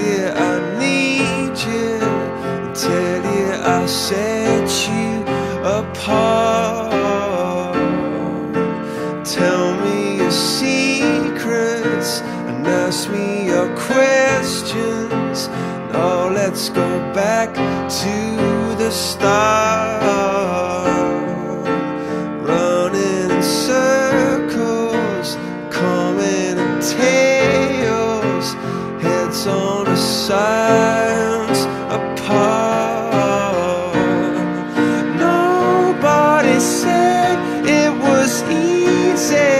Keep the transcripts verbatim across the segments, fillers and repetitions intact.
you I need you, tell you I'll set you apart. Tell me your secrets and ask me your questions. Now let's go back to the start. Running in circles, coming in tails, heads on the sides apart. Nobody said it was easy.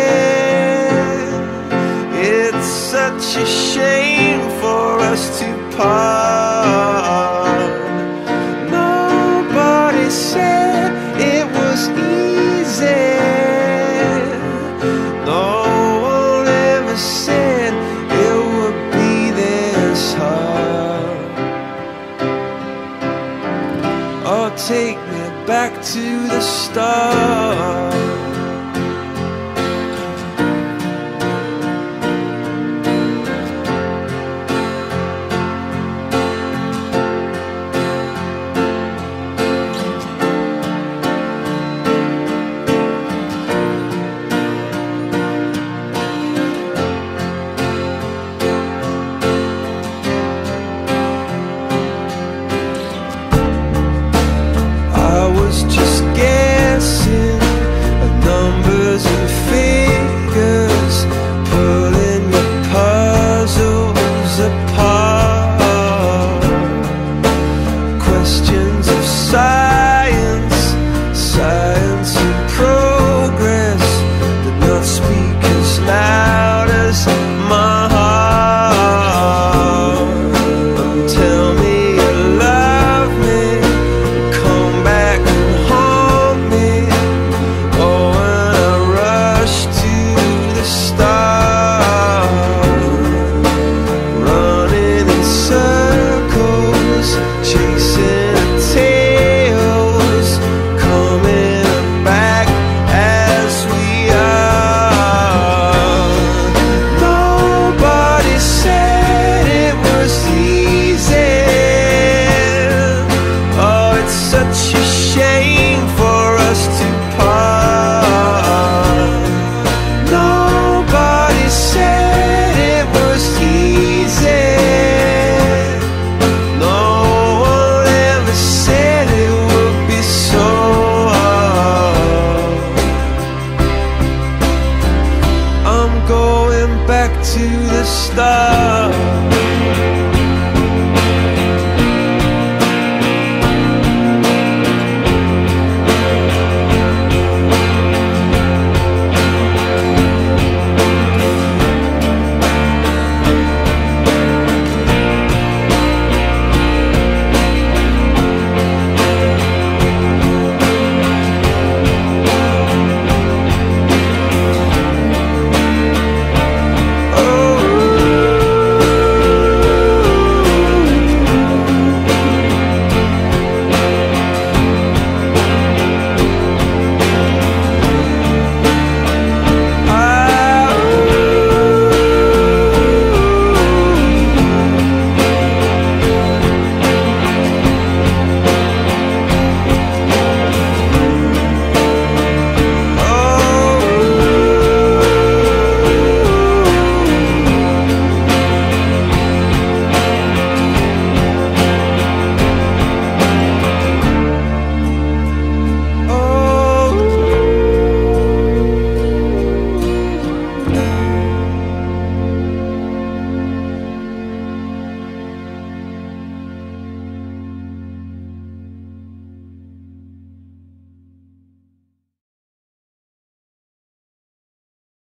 It's such a shame for us to part. Nobody said it was easy. No one ever said it would be this hard. Oh, take me back to the start.